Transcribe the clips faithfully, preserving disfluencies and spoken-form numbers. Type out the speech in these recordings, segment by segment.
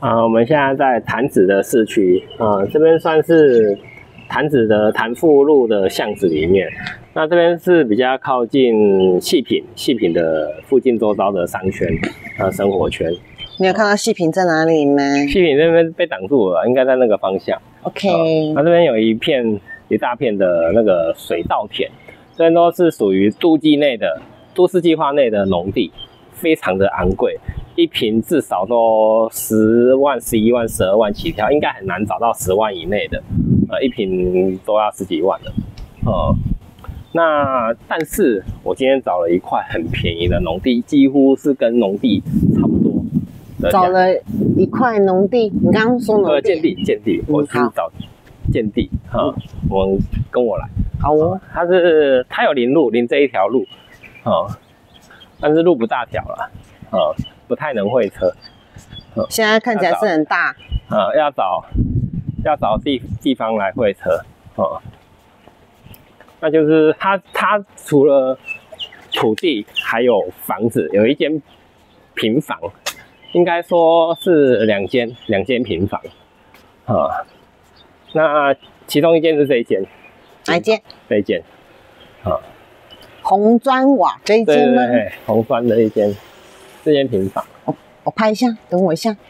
啊、呃，我们现在在潭子的市区，呃，这边算是潭子的潭富路的巷子里面。那这边是比较靠近细品，细品的附近周遭的商圈，呃，生活圈。 你有看到细品在哪里吗？ 细品这边被挡住了，应该在那个方向。 OK， 它、呃、这边有一片一大片的那个水稻田，这边都是属于都计内的都市计划内的农地，非常的昂贵。一坪至少都十万、十一万、十二万起跳，应该很难找到十万以内的，呃，一坪都要十几万了，呃，那但是我今天找了一块很便宜的农地，几乎是跟农地差不多的。 找了一块农地，你刚刚说农地？ 呃，建地，建地，我是找建地，哈、嗯，我们跟我来。 好哦， 它是它有林路，林这一条路，哦、嗯，但是路不大条了，哦、嗯。不太能会车， 嗯、现在看起来是很大， 呃，要找要找地地方来会车，哦、嗯，那就是它它除了土地还有房子，有一间平房，应该说是两间两间平房，啊、嗯，那其中一间是这一间， 哪一间？ 这一间，啊、嗯， 红砖瓦这一间吗？ 对对对，红砖的一间。这间平房， 我我拍一下，等我一下。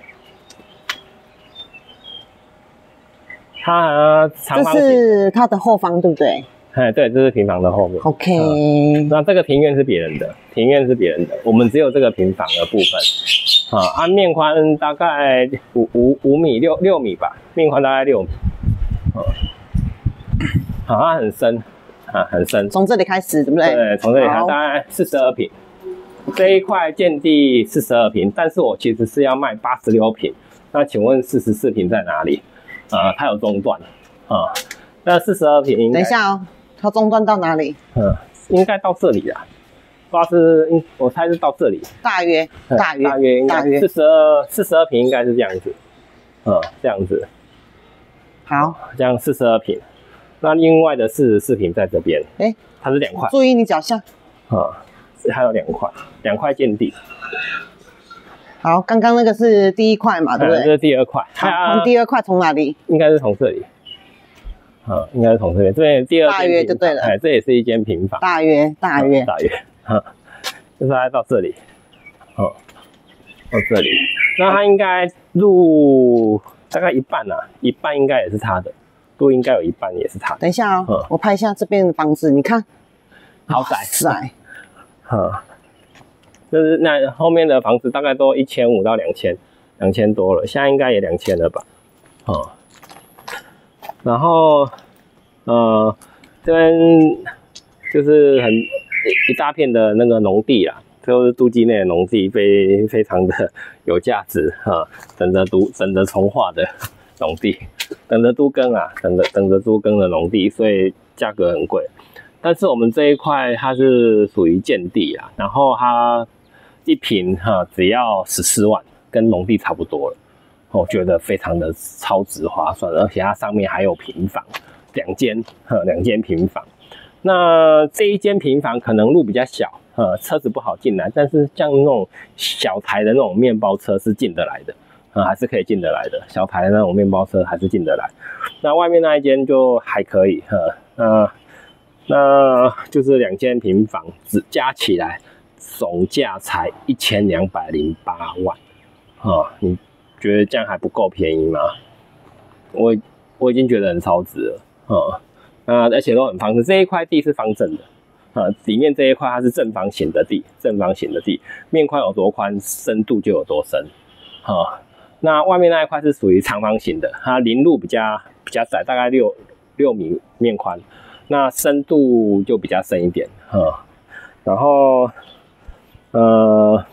它长方形， 这是它的后方，对不对？ 哎，对，这是平房的后面。 OK、 嗯。那这个庭院是别人的，庭院是别人的，我们只有这个平房的部分。啊，按面宽大概五五五米六六米吧，面宽大概六米。啊，好，它很深，啊，很深。 从这里开始，对不对？ 对，从这里开始大概四十二坪。这一块建地四十二坪，但是我其实是要卖八十六坪。那请问四十四坪在哪里？呃，它有中断啊、呃。那四十二坪， 等一下哦，它中断到哪里？ 嗯，应该到这里啦。不知道是，我猜是到这里。 大约，大约， 大约应该四十二，四十二坪应该是这样子。嗯，这样子。 好， 这样四十二坪。那另外的四十四坪在这边。哎、欸，它是两块。 注意你脚下。 嗯。还有两块，两块建地。 好，刚刚那个是第一块嘛，对不对？ 这是第二块。 好，从第二块从哪里？ 应该是从这里。啊，应该是从这边。这边第二大约就对了。 哎，这也是一间平房。 大约，大约， 大约。哈，就是大概到这里。哦，到这里。那它应该路大概一半啊，一半应该也是他的，路应该有一半也是他的。 等一下哦，嗯、我拍一下这边的房子，你看， 好窄， 窄。 哈、嗯，就是那后面的房子大概都一千五到两千，两千多了，现在应该也两千了吧？哦、嗯，然后呃这边就是很一大片的那个农地啦，都是都计内的农地，非非常的有价值哈，等着都等着重化的农地，等着都更啊，等着等着都更的农地，所以价格很贵。但是我们这一块它是属于建地啊，然后它一坪哈只要十四万，跟农地差不多了，我觉得非常的超值划算，而且它上面还有平房，两间哈两间平房。那这一间平房可能路比较小，呃车子不好进来，但是像那种小台的那种面包车是进得来的，呃还是可以进得来的，小台的那种面包车还是进得来。那外面那一间就还可以，呃呃。那就是两间平房，只加起来总价才一千两百零八万，啊，你觉得这样还不够便宜吗？我我已经觉得很超值了，啊，那而且都很方正，这一块地是方正的，啊，里面这一块它是正方形的地，正方形的地，面宽有多宽，深度就有多深，啊，那外面那一块是属于长方形的，它林路比较比较窄，大概六六米面宽。那深度就比较深一点，嗯，然后，呃，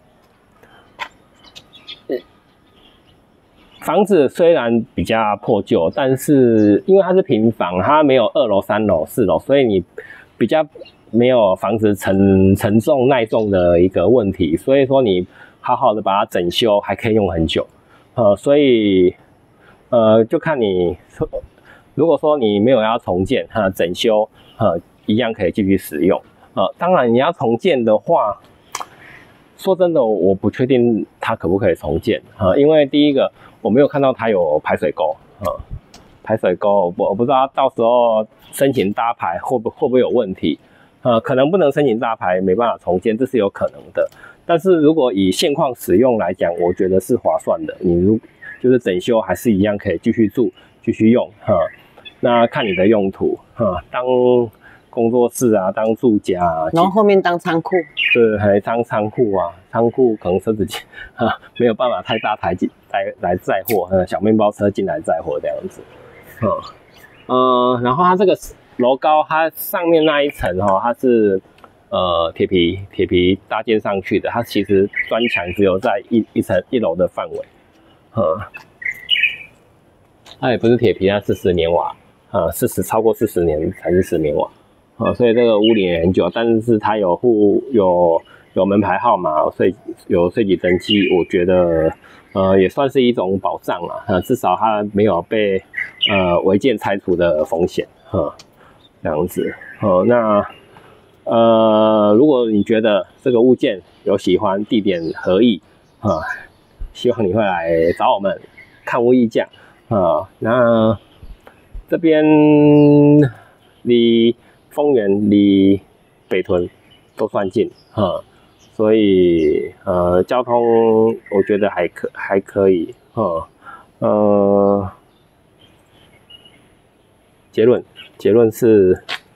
房子虽然比较破旧，但是因为它是平房，它没有二楼、三楼、四楼，所以你比较没有房子承承重耐重的一个问题，所以说你好好的把它整修，还可以用很久，呃，所以，呃，就看你。如果说你没有要重建哈整修，呃，一样可以继续使用。呃，当然你要重建的话， 说真的，我不确定它可不可以重建啊、呃，因为第一个我没有看到它有排水沟啊、呃，排水沟我我不知道到时候申请搭排会不会不会有问题啊、呃，可能不能申请搭排，没办法重建，这是有可能的。但是如果以现况使用来讲，我觉得是划算的。你如就是整修还是一样可以继续住、继续用哈、呃。那看你的用途哈、呃，当工作室啊，当住家啊， 然后后面当仓库， 对，还当仓库啊，仓库可能车子啊没有办法太大台进来来载货，呃，小面包车进来载货这样子，嗯呃，然后它这个楼高，它上面那一层哈、哦，它是呃铁皮铁皮搭建上去的，它其实砖墙只有在一一层一楼的范围，嗯，它也不是铁皮，它是石棉瓦，呃，四十超过四十年才是石棉瓦。啊，所以这个屋龄也很久，但是它有户有有门牌号码，税有税籍登记，我觉得呃也算是一种保障啦，呃，至少它没有被呃违建拆除的风险，哈，这样子，哦，那呃如果你觉得这个物件有喜欢，地点合意，啊，希望你会来找我们看屋议价，啊，那这边离丰原离北屯都算近哈、嗯，所以呃交通我觉得还可还可以哈、嗯，呃结论结论是，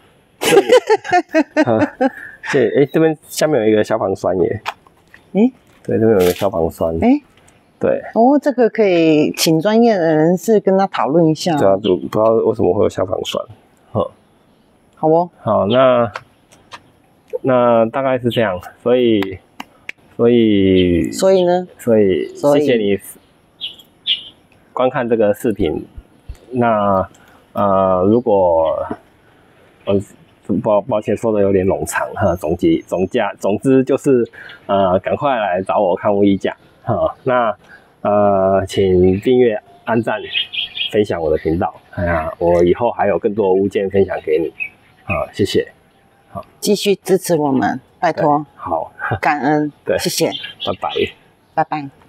啊，对，哎、欸、这边下面有一个消防栓耶， 诶、欸， 对，这边有一个消防栓， 哎、欸， 对， 哦，这个可以请专业的人士跟他讨论一下， 对啊，就不知道为什么会有消防栓，哈。 好哦， 好，那那大概是这样，所以所以所以呢， 所以所以谢谢你观看这个视频。那呃，如果呃抱抱歉说的有点冗长哈，总结总价，总之就是呃，赶快来找我看屋议价哈。那呃，请订阅、按赞、分享我的频道。哎呀，我以后还有更多的物件分享给你。好，谢谢。好， 继续支持我们，拜托。 好， 感恩。 对， 谢谢。 拜拜。 拜拜。